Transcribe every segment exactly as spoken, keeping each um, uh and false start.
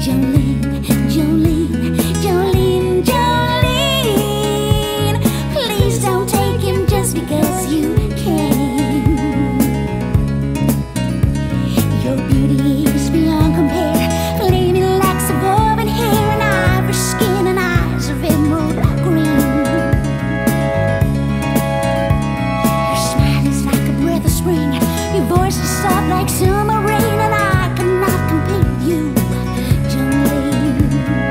Jolene, Jolene, Jolene, Jolene. Please don't take him just because you can. Your beauty is beyond compare, flaming locks of auburn hair and ivory skin and eyes of emerald green. Your smile is like a breath of spring, your voice is soft like summer rain, and I cannot compete with you, Jolene.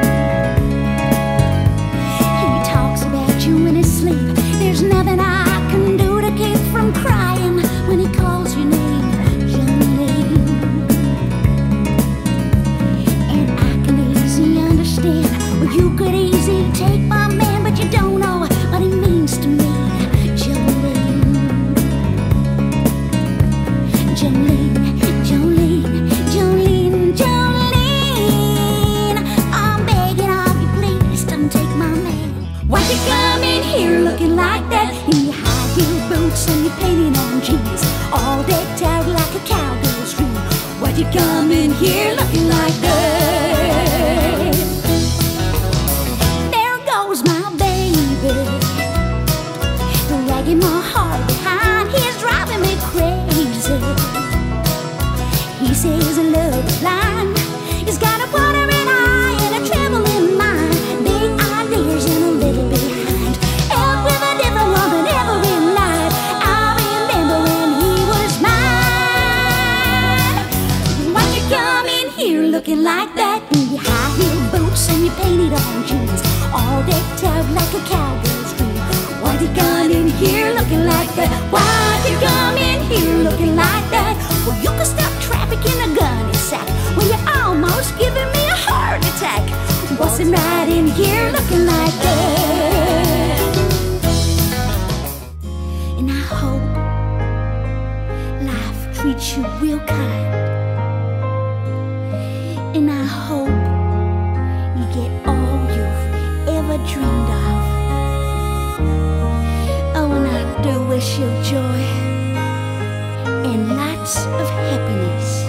He talks about you in his sleep. There's nothing I can do to keep from crying when he calls your name, Jolene. And I can easily understand, well, you could easily take my man, but you don't know what he means to me, Jolene. Jolene, Jolene, Jolene, Jolene. I'm begging of you, please don't take my man. Why'd you come in here looking like that, in your high heel boots and your painted on jeans, all decked out like a cowgirl's dream? Why'd you come in here looking like that? There goes my baby, dragging my heart behind. He's driving me crazy. He says love is blind. He's got a wandering eye and a trembling mind, big ideas and a little behind. Out with a different woman every night. I remember when he was mine. Why'd you come in here looking like that, in your high heel boots and your painted on jeans, all decked out like a cowgirl's dream? Why'd you come in here looking like that? Why'd you come in here looking like that? Well, you could stop traffic in a gunny sack when you're almost giving me a heart attack. Wasn't right in here looking like that. And I hope life treats you real kind, and I hope you get all you've ever dreamed of. Oh, and I do wish you joy and lots of happiness.